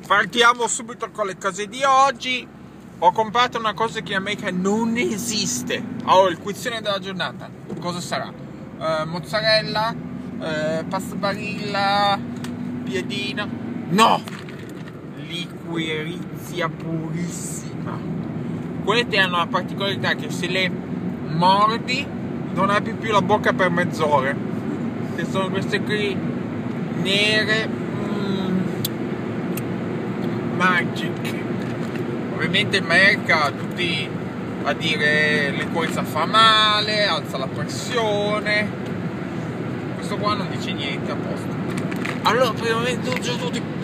Partiamo subito con le cose di oggi. Ho comprato una cosa che in America non esiste. Allora, il quizzone della giornata cosa sarà? Mozzarella, pasta barilla, piadina. No! Liquirizia purissima. Quelle hanno la particolarità che se le mordi non apri più la bocca per mezz'ora. Che sono queste qui nere, magiche. Ovviamente in America tutti a dire liquirizia fa male, alza la pressione. Questo qua non dice niente, a posto. Allora prima di tutto tutti